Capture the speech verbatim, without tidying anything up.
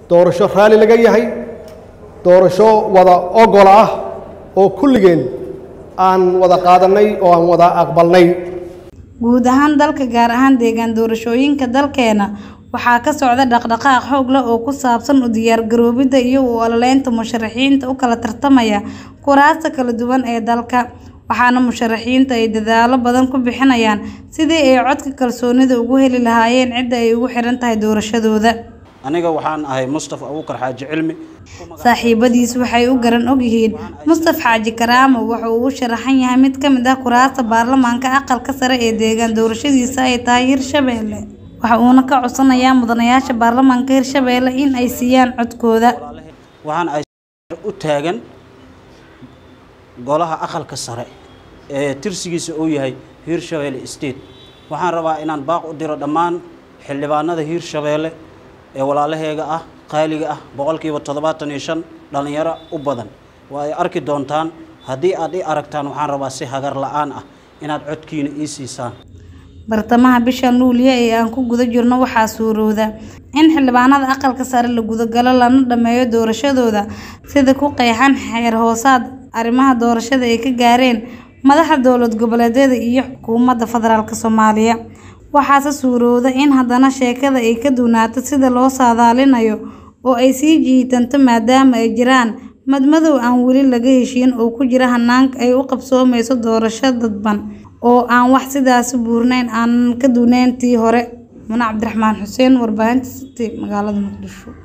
doorasho raali laga yahay doorasho wada ogol ah oo kulligeen aan wada qaadanay oo aan wada aqbalnay guud ahaan dalka gaar ahaan deegaan doorashooyinka dalkeena waxaa ka socda dhaqdhaqaaq xoog leh oo ku saabsan u diyaar garoobida iyo u ololeynta musharaxiinta u kala tartamaya kuraasta kala duwan ee dalka waxaana musharaxiinta ay dadaalo badan ku bixinayaan sidii ay codka kalsoonida ugu heli lahaayeen cidda ay ugu xiran tahay doorashadooda aniga waxaan ahay Mustafa Abuukar Xaaji Cilmi saaxiibadiis waxay u garan og yihiin Mustafa Xaaji Karaamo waxa uu sharaxan yahay mid ka mid ah kuraasta baarlamaanka aqalka sare ee deegaan doorashadiisa ay tahay Hirshabelle waxa uuna ka codsanayaa mudanayaasha baarlamaanka Hirshabelle in ay siiyaan codkooda waxaan ay u taagan golaha aqalka sare ee tirsigiisa uu yahay Hirshabelle State waxaan rabaa inaan baaq u diro dhammaan xildhibaanada Hirshabelle ee walaalaheega ah qaaliga ah boqolkiiba toddobaatan iyo shan dhalinyaro u badan waa ay arki doontaan haddii aad i aragtaan waxaan rabaa si hagar la'aan ah inaad codkiina ii siisaan bartamaha bisha Luulyo ee aan ku guda jirno waxaa suurowda in xildhibaanada aqalka sare la guda galo lana dhameeyo doorashadooda sida ku qeexan xeer hoosaad arrimaha doorashada ay ka gaareen madaxda dowlad goboleedyada iyo xukuumadda federaalka Soomaaliya waxaase suurowda in haddana sheekada ay ka duunaato sida loo saadaalinayo oo ay sii jiitanto maadaama ay jiraan madmadow aan weli laga heshiin oo ku jira hanaanka ay u qabsoomayso doorasho dadban oo aan wax sidaas buurnayn aan ka duunayntii hore Muna Cabdiraxmaan Xuseen warbaahinta City magaalada Muqdisho.